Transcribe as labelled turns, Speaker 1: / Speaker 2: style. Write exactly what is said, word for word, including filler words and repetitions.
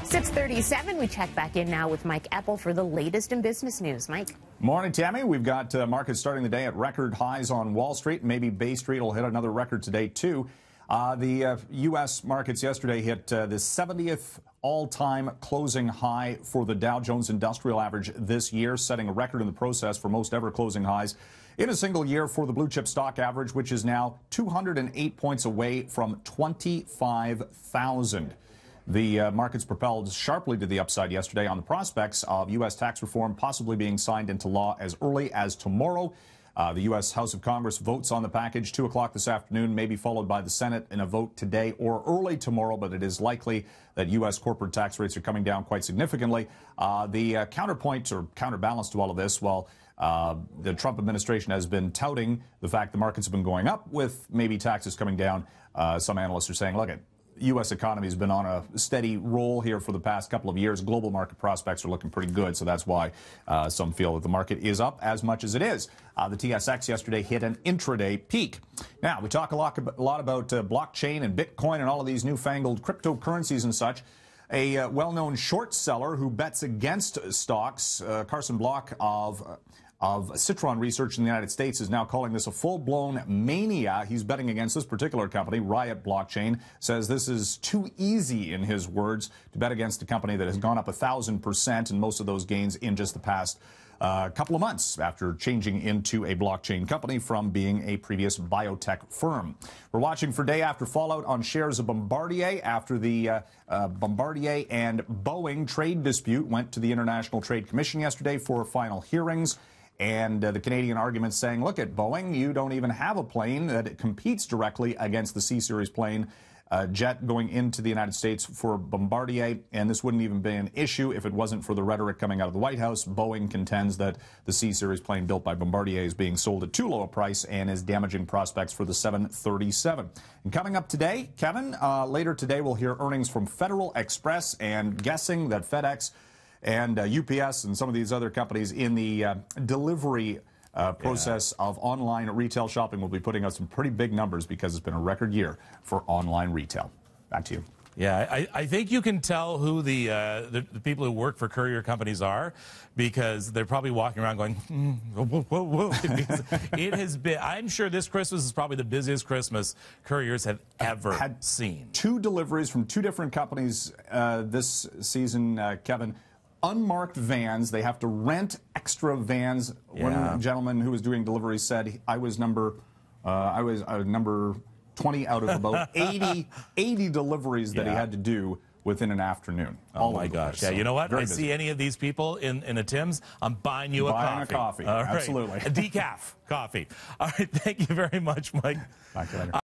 Speaker 1: six thirty-seven, we check back in now with Mike Eppel for the latest in business news. Mike.
Speaker 2: Morning, Tammy. We've got uh, markets starting the day at record highs on Wall Street. Maybe Bay Street will hit another record today, too. Uh, the uh, U S markets yesterday hit uh, the seventieth all-time closing high for the Dow Jones Industrial Average this year, setting a record in the process for most ever closing highs in a single year for the blue chip stock average, which is now two hundred eight points away from twenty-five thousand. The uh, markets propelled sharply to the upside yesterday on the prospects of U S tax reform possibly being signed into law as early as tomorrow. Uh, the U S House of Congress votes on the package two o'clock this afternoon, maybe followed by the Senate in a vote today or early tomorrow, but it is likely that U S corporate tax rates are coming down quite significantly. Uh, the uh, counterpoint or counterbalance to all of this, well, uh, the Trump administration has been touting the fact the markets have been going up with maybe taxes coming down. Uh, some analysts are saying, look, at U S economy has been on a steady roll here for the past couple of years. Global market prospects are looking pretty good, so that's why uh, some feel that the market is up as much as it is. Uh, the T S X yesterday hit an intraday peak. Now, we talk a lot, a lot about uh, blockchain and Bitcoin and all of these newfangled cryptocurrencies and such. A uh, well-known short seller who bets against stocks, uh, Carson Block of... Uh, of Citron Research in the United States, is now calling this a full-blown mania. He's betting against this particular company, Riot Blockchain, says this is too easy, in his words, to bet against a company that has gone up a thousand percent, and most of those gains in just the past uh, couple of months after changing into a blockchain company from being a previous biotech firm. We're watching for day after fallout on shares of Bombardier after the uh, uh, Bombardier and Boeing trade dispute went to the International Trade Commission yesterday for final hearings. And uh, the Canadian argument saying, look, at Boeing, you don't even have a plane that it competes directly against the C-Series plane uh, jet going into the United States for Bombardier. And this wouldn't even be an issue if it wasn't for the rhetoric coming out of the White House. Boeing contends that the C-Series plane built by Bombardier is being sold at too low a price and is damaging prospects for the seven thirty-seven. And coming up today, Kevin, uh, later today we'll hear earnings from Federal Express, and guessing that FedEx and uh, U P S and some of these other companies in the uh, delivery uh, process yeah. of online retail shopping will be putting out some pretty big numbers because it's been a record year for online retail. Back to you.
Speaker 3: Yeah, I, I think you can tell who the, uh, the the people who work for courier companies are, because they're probably walking around going, mm, whoa, whoa, whoa. Because it has been, I'm sure this Christmas is probably the busiest Christmas couriers have ever
Speaker 2: had
Speaker 3: seen.
Speaker 2: Two deliveries from two different companies uh, this season, uh, Kevin. Unmarked vans. They have to rent extra vans.
Speaker 3: Yeah.
Speaker 2: One gentleman who was doing deliveries said, I was number uh, I was uh, number twenty out of about eighty, eighty deliveries that
Speaker 3: yeah.
Speaker 2: he had to do within an afternoon.
Speaker 3: Oh,
Speaker 2: all
Speaker 3: my gosh.
Speaker 2: Place.
Speaker 3: Yeah,
Speaker 2: so
Speaker 3: you know what? I
Speaker 2: busy.
Speaker 3: see any of these people in, in a Tim's, I'm buying you a
Speaker 2: buying
Speaker 3: coffee.
Speaker 2: a coffee.
Speaker 3: All right.
Speaker 2: Absolutely.
Speaker 3: A decaf coffee. All right, thank you very much, Mike.
Speaker 2: Back to you later.